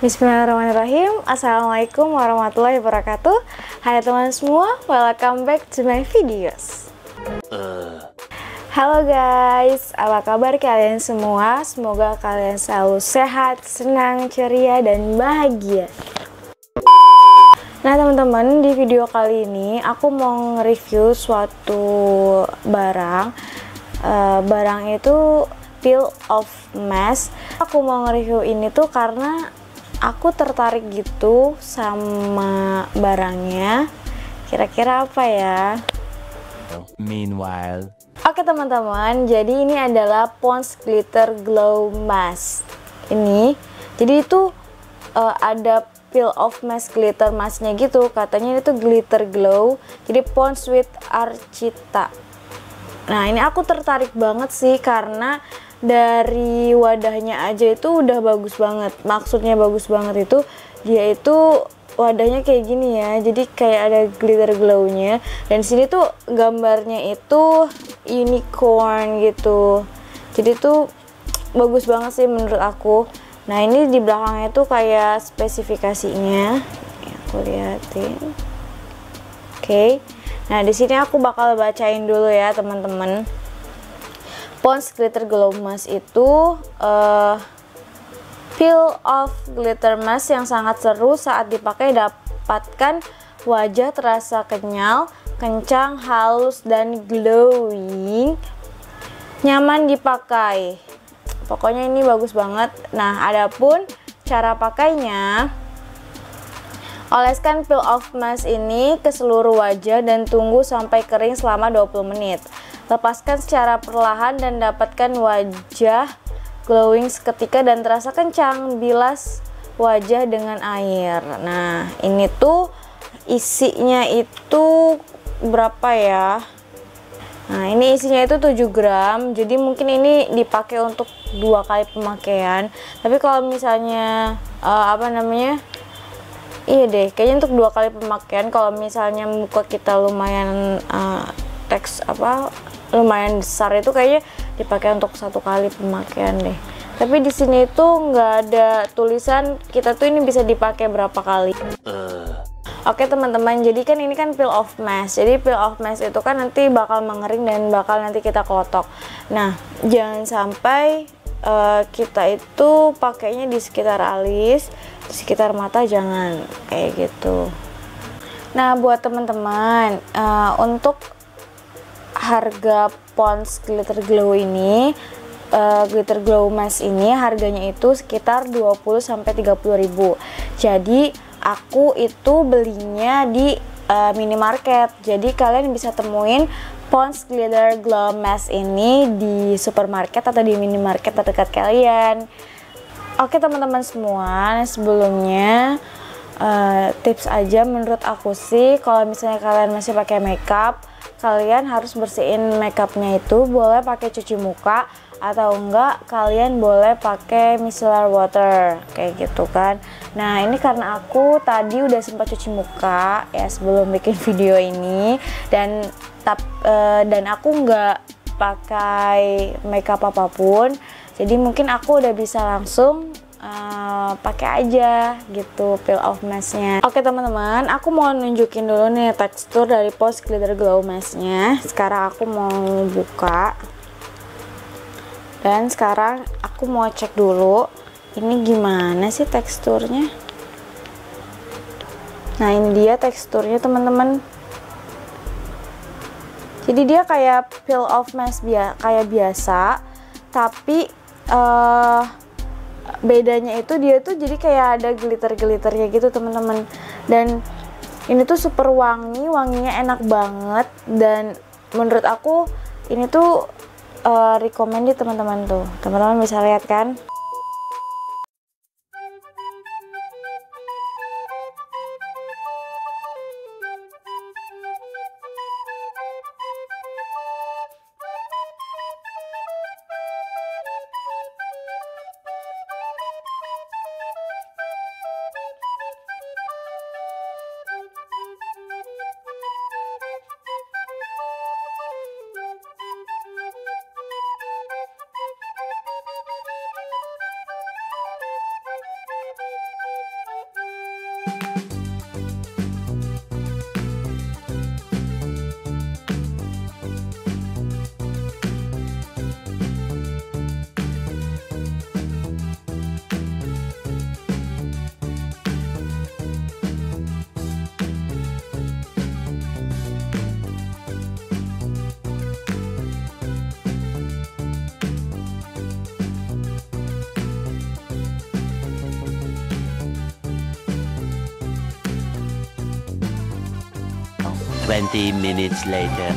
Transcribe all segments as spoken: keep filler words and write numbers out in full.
Bismillahirrahmanirrahim. Assalamualaikum warahmatullahi wabarakatuh. Hai teman semua, welcome back to my videos. uh. Halo guys, apa kabar kalian semua? Semoga kalian selalu sehat, senang, ceria, dan bahagia. Nah teman-teman, di video kali ini aku mau nge-review suatu barang. uh, Barang itu Peel Off Mask. Aku mau nge-review ini tuh karena aku tertarik gitu sama barangnya. Kira-kira apa ya? Meanwhile. Oke teman-teman, jadi ini adalah Pond's Glitter Glow Mask. Ini, jadi itu uh, ada Peel Off Mask glitter masknya gitu. Katanya itu glitter glow. Jadi Pond's with Archita. Nah ini aku tertarik banget sih karena dari wadahnya aja itu udah bagus banget. Maksudnya bagus banget itu dia itu wadahnya kayak gini ya, jadi kayak ada glitter glownya, dan sini tuh gambarnya itu unicorn gitu. Jadi tuh bagus banget sih menurut aku. Nah ini di belakangnya tuh kayak spesifikasinya, aku liatin. Oke, okay. Nah di sini aku bakal bacain dulu ya teman-teman. Pond's Glitter Glow Mask itu uh, Peel Off Glitter Mask yang sangat seru saat dipakai. Dapatkan wajah terasa kenyal, kencang, halus, dan glowing, nyaman dipakai. Pokoknya ini bagus banget. Nah, adapun cara pakainya, oleskan Peel Off Mask ini ke seluruh wajah dan tunggu sampai kering selama dua puluh menit. Lepaskan secara perlahan dan dapatkan wajah glowing seketika dan terasa kencang. Bilas wajah dengan air. Nah ini tuh isinya itu berapa ya? Nah ini isinya itu tujuh gram. Jadi mungkin ini dipakai untuk dua kali pemakaian. Tapi kalau misalnya uh, apa namanya, iya deh kayaknya untuk dua kali pemakaian. Kalau misalnya muka kita lumayan uh, teks apa lumayan besar, itu kayaknya dipakai untuk satu kali pemakaian deh. Tapi di sini itu nggak ada tulisan kita tuh ini bisa dipakai berapa kali. uh. Oke teman-teman, jadi kan ini kan peel off mask. Jadi peel off mask itu kan nanti bakal mengering dan bakal nanti kita kotok. Nah jangan sampai uh, kita itu pakainya di sekitar alis, di sekitar mata, jangan kayak gitu. Nah buat teman-teman, uh, untuk harga Pond's Glitter Glow ini, uh, Glitter Glow Mask ini harganya itu sekitar dua puluh sampai tiga puluh ribu. Jadi aku itu belinya di uh, minimarket. Jadi kalian bisa temuin Pond's Glitter Glow Mask ini di supermarket atau di minimarket terdekat kalian. Oke teman-teman semua, sebelumnya uh, tips aja menurut aku sih, kalau misalnya kalian masih pakai makeup, kalian harus bersihin makeupnya itu, boleh pakai cuci muka atau enggak kalian boleh pakai micellar water kayak gitu kan. Nah ini karena aku tadi udah sempat cuci muka ya sebelum bikin video ini, dan tap, uh, dan aku nggak pakai makeup apapun, jadi mungkin aku udah bisa langsung Uh, pakai aja gitu peel off masknya. Oke teman-teman, aku mau nunjukin dulu nih tekstur dari Pond's Glitter Glow Masknya. Sekarang aku mau buka, dan sekarang aku mau cek dulu ini gimana sih teksturnya. Nah ini dia teksturnya teman-teman. Jadi dia kayak peel off mask bia kayak biasa, tapi uh, bedanya itu dia tuh jadi kayak ada glitter-glitternya gitu teman-teman. Dan ini tuh super wangi, wanginya enak banget, dan menurut aku ini tuh uh, recommended teman-teman. Tuh teman-teman bisa lihat kan. twenty minutes later.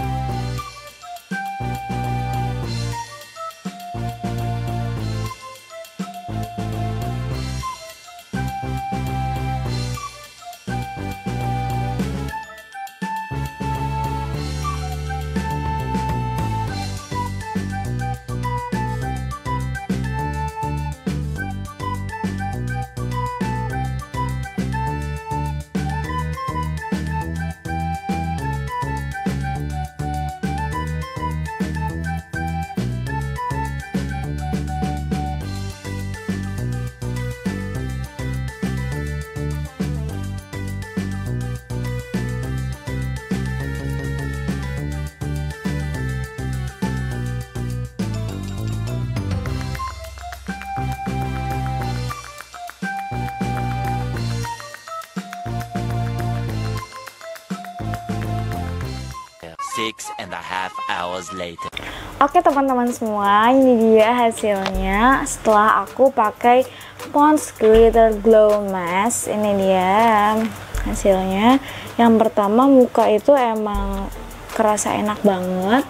Six and a half hours later. Oke teman-teman semua, ini dia hasilnya setelah aku pakai Pond's Glitter Glow Mask. Ini dia hasilnya. Yang pertama, muka itu emang kerasa enak banget.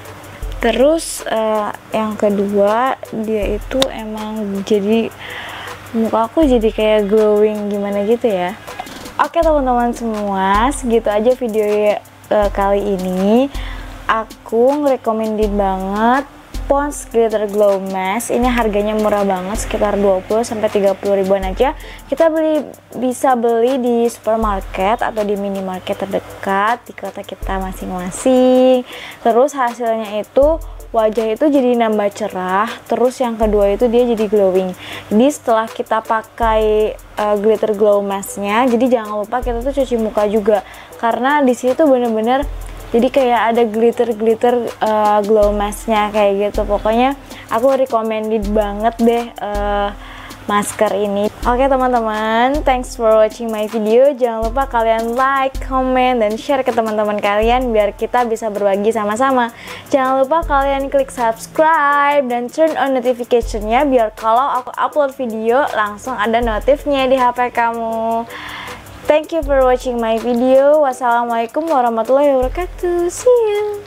Terus uh, yang kedua, dia itu emang jadi muka aku jadi kayak glowing gimana gitu ya. Oke teman-teman semua, segitu aja video ya. Uh, kali ini aku ngerekomendin banget Pond's Glitter Glow Mask. Ini harganya murah banget, sekitar dua puluh sampai tiga puluh ribuan aja. Kita beli bisa beli di supermarket atau di minimarket terdekat di kota kita masing-masing. Terus hasilnya itu wajah itu jadi nambah cerah. Terus yang kedua itu dia jadi glowing. Jadi setelah kita pakai uh, glitter glow masknya, jadi jangan lupa kita tuh cuci muka juga, karena di sini tuh bener-bener jadi kayak ada glitter-glitter uh, glow masknya kayak gitu. Pokoknya aku recommended banget deh uh, masker ini. Oke teman-teman, thanks for watching my video. Jangan lupa kalian like, comment, dan share ke teman-teman kalian biar kita bisa berbagi sama-sama. Jangan lupa kalian klik subscribe dan turn on notification-nya biar kalau aku upload video langsung ada notifnya di H P kamu. Thank you for watching my video. Wassalamualaikum warahmatullahi wabarakatuh. See you.